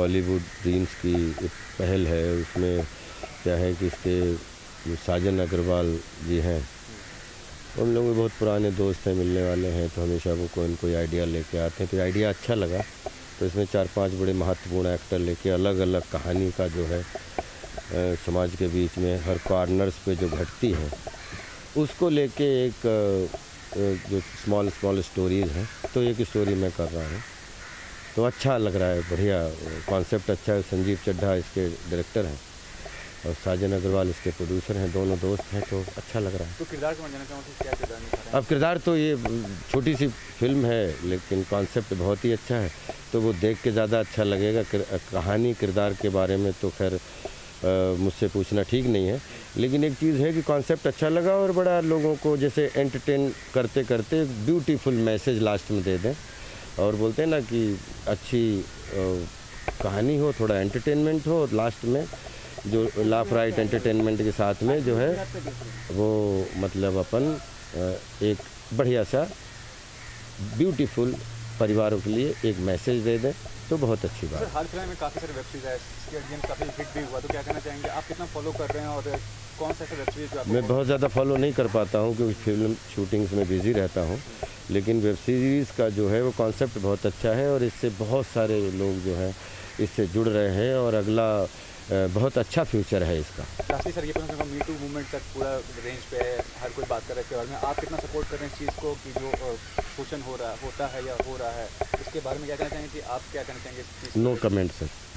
Bollywood dreams की एक पहल है। उसमें क्या है कि इसके जो साजन अग्रवाल जी हैं, उन लोग भी बहुत पुराने दोस्त हैं, मिलने वाले हैं, तो हमेशा वो कोई न कोई आइडिया लेके आते हैं। तो आइडिया अच्छा लगा, तो इसमें 4-5 बड़े महत्वपूर्ण एक्टर लेके अलग अलग कहानी का जो है समाज के बीच में हर कॉर्नर्स पे जो घटती है उसको लेके एक जो स्मॉल स्टोरीज़ हैं, तो एक स्टोरी मैं कर रहा हूँ। तो अच्छा लग रहा है, बढ़िया कॉन्सेप्ट अच्छा है। संजीव चड्ढा इसके डायरेक्टर हैं और साजन अग्रवाल इसके प्रोड्यूसर हैं, दोनों दोस्त हैं, तो अच्छा लग रहा है। तो किरदार को मैं जानना चाहूँगा कि क्या किरदार निभा रहे हैं? अब किरदार तो ये छोटी सी फिल्म है, लेकिन कॉन्सेप्ट बहुत ही अच्छा है, तो वो देख के ज़्यादा अच्छा लगेगा। कहानी किरदार के बारे में तो खैर मुझसे पूछना ठीक नहीं है, लेकिन एक चीज़ है कि कॉन्सेप्ट अच्छा लगा और बड़ा लोगों को जैसे एंटरटेन करते करते ब्यूटीफुल मैसेज लास्ट में दे दें। और बोलते हैं ना कि अच्छी कहानी हो, थोड़ा एंटरटेनमेंट हो, और लास्ट में जो लाफ राइट एंटरटेनमेंट के साथ में जो है वो मतलब अपन एक बढ़िया सा ब्यूटीफुल परिवारों के लिए एक मैसेज दे दें, तो बहुत अच्छी बात है। हाल फिलहाल में काफ़ी सारे वेब सीरीज है, इसके ऑडियंस काफ़ी हिट भी हुआ, तो क्या कहना चाहेंगे आप? कितना फॉलो कर रहे हैं और कौन सा ऐसा वेब सीरीज जो मैं बहुत ज़्यादा फॉलो नहीं कर पाता हूँ क्योंकि फिल्म शूटिंग्स में बिज़ी रहता हूँ, लेकिन वेब सीरीज़ का जो है वो कॉन्सेप्ट बहुत अच्छा है और इससे बहुत सारे लोग जो हैं इससे जुड़ रहे हैं और अगला बहुत अच्छा फ्यूचर है इसका। लास्टली सर, ये पूछना मी टू मूवमेंट तक पूरा रेंज पे है, हर कोई बात कर रहा है इसके बारे में, आप कितना सपोर्ट कर रहे हैं इस चीज़ को कि जो शोषण होता है या हो रहा है, इसके बारे में क्या कहना चाहेंगे कि आप क्या कहना चाहेंगे इस चीज़? No comment sir.